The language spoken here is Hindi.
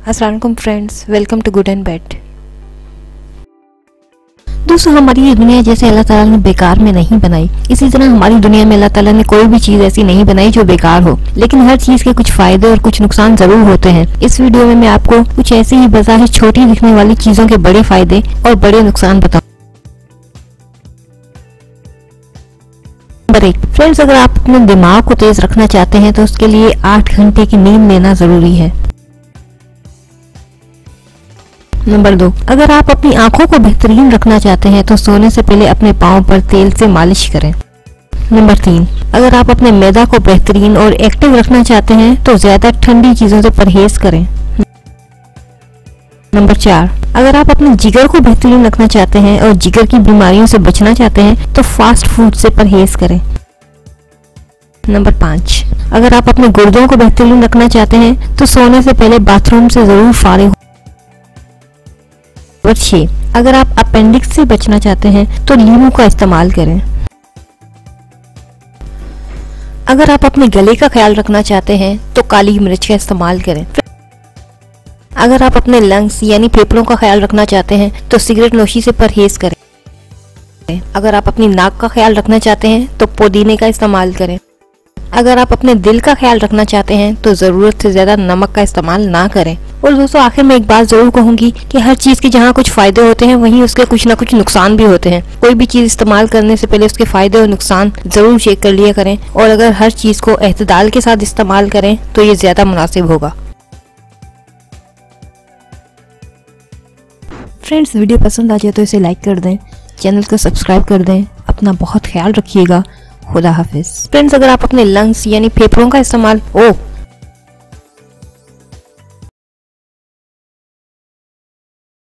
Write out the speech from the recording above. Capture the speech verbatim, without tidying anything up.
अस्सलाम वालेकुम friends, welcome to good and bad. दोस्तों, हमारी ये दुनिया जैसे अल्लाह ताला ने बेकार में नहीं बनाई, इसी तरह हमारी दुनिया में अल्लाह ताला ने कोई भी चीज ऐसी नहीं बनाई जो बेकार हो, लेकिन हर चीज के कुछ फायदे और कुछ नुकसान जरूर होते हैं। इस वीडियो में मैं आपको कुछ ऐसी ही बज़ाहिर छोटी दिखने वाली चीजों के बड़े फायदे और बड़े नुकसान बताऊं। नंबर एक, फ्रेंड्स, अगर आप अपने दिमाग को तेज रखना चाहते हैं तो उसके लिए आठ घंटे की नींद लेना जरूरी है। नंबर दो, अगर आप अपनी आंखों को बेहतरीन रखना चाहते हैं तो सोने से पहले अपने पाँव पर तेल से मालिश करें। नंबर तीन, अगर आप अपने मैदा को बेहतरीन और एक्टिव रखना चाहते हैं तो ज्यादा ठंडी चीजों से परहेज करें। नंबर चार, अगर आप अपने जिगर को बेहतरीन रखना चाहते हैं और जिगर की बीमारियों से बचना चाहते हैं तो फास्ट फूड से परहेज करें। नंबर पाँच, अगर आप अपने गुर्दों को बेहतरीन रखना चाहते हैं तो सोने से पहले बाथरूम से जरूर फारिग हो। नंबर छह, अगर आप अपेंडिक्स से बचना चाहते हैं तो नींबू का इस्तेमाल करें। अगर आप अपने गले का ख्याल रखना चाहते हैं तो काली मिर्च का इस्तेमाल करें। अगर आप अपने लंग्स यानी फेफड़ों का ख्याल रखना चाहते हैं तो सिगरेट नोशी से परहेज करें। अगर आप अपनी नाक का ख्याल रखना चाहते हैं तो पुदीने का इस्तेमाल करें। अगर आप अपने दिल का ख्याल रखना चाहते हैं तो जरूरत से ज्यादा नमक का इस्तेमाल ना करें। और दोस्तों, आखिर में एक बात जरूर कहूंगी कि हर चीज के जहाँ कुछ फायदे होते हैं वहीं उसके कुछ ना कुछ नुकसान भी होते हैं। कोई भी चीज इस्तेमाल करने से पहले उसके फायदे और नुकसान जरूर चेक कर लिया करें, और अगर हर चीज को एहतिदाल के साथ इस्तेमाल करें तो ये ज्यादा मुनासिब होगा। फ्रेंड्स, वीडियो पसंद आ जाए तो इसे लाइक कर दें, चैनल को सब्सक्राइब कर दें। अपना बहुत ख्याल रखिएगा। खुदा हाफिज। फ्रेंड्स, अगर आप अपने लंग्स यानी फेफड़ों का इस्तेमाल ओ